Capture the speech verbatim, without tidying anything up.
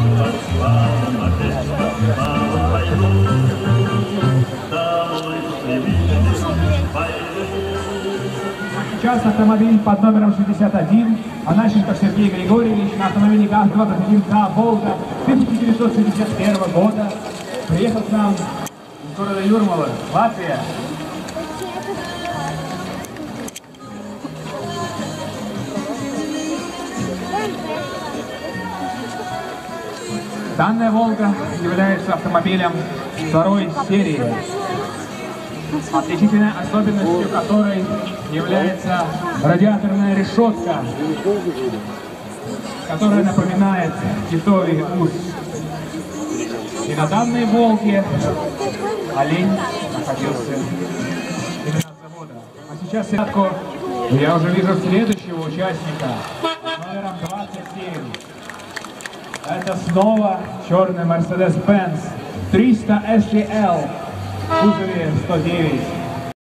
Сейчас автомобиль под номером шестьдесят один, Анащенко Сергей Григорьевич на автомобиле ГАЗ двадцать один К «Волга» тысяча девятьсот шестьдесят первого года приехал к нам из города Юрмала, Латвия. Данная «Волга» является автомобилем второй серии, отличительной особенностью которой является радиаторная решетка, которая напоминает китовий ус. И на данной «Волге» олень находился именно с завода. А сейчас я уже вижу следующего участника номером двадцать семь. Это снова черный Mercedes-Benz триста эс и эл в кузове сто девять.